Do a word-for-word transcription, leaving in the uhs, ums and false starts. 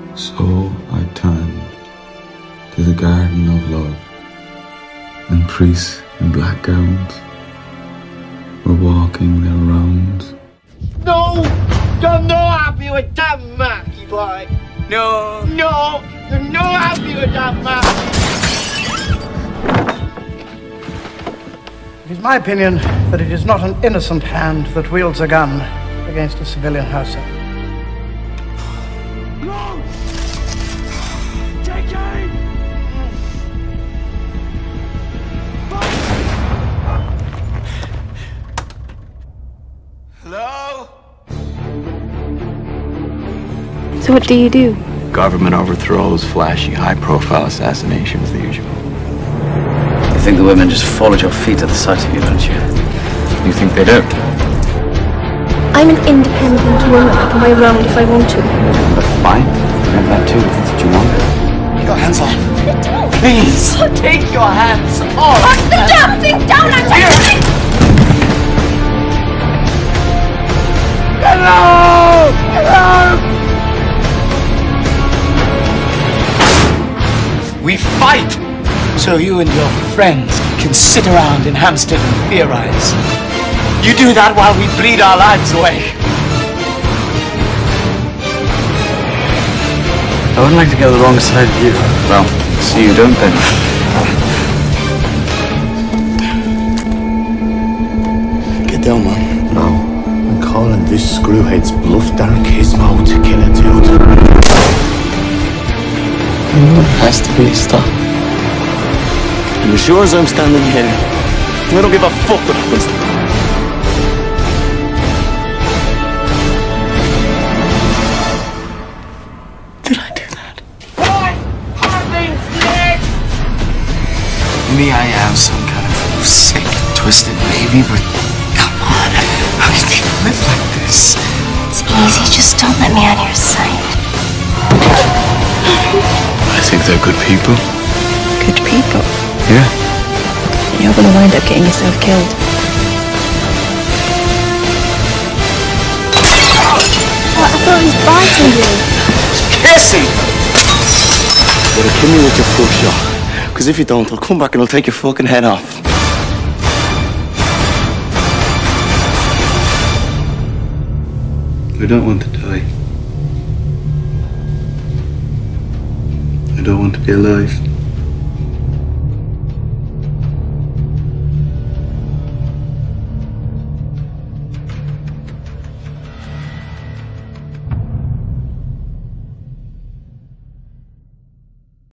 So I turned to the garden of love, and priests in black gowns were walking their rounds. No! You're not happy with that, Marky boy! No! No! You're not happy with that, Marky! It is my opinion that it is not an innocent hand that wields a gun against a civilian household. No! Take aim! Hello? So what do you do? Government overthrows, flashy, high-profile assassinations, the usual. You think the women just fall at your feet at the sight of you, don't you? You think they don't? I'm an independent woman. I can buy around if I want to. That's fine. You have that too, if that's what you want. Take your hands off. Don't. Please! Take your hands off! Put the damn thing down, I tell you! Hello! Hello! We fight so you and your friends can sit around in Hampstead and theorize. You do that while we bleed our lives away. I wouldn't like to go the wrong side of you. Well, see you don't then. Get down, man. No. I'm calling this screwhead's bluff Darren Kismo to kill a dude. You know it has to be a stop. And as sure as I'm standing here, I don't give a fuck what happens to me. Did I do that? What happens next? Maybe I am some kind of sick, twisted baby, but come on. How can people live like this? It's easy, just don't let me out of your sight. I think they're good people. Good people. Yeah. You're gonna wind up getting yourself killed. Oh, I thought he was biting you. Kissing! You better kill me with your first shot. Because if you don't, I'll come back and I'll take your fucking head off. I don't want to die. I don't want to be alive.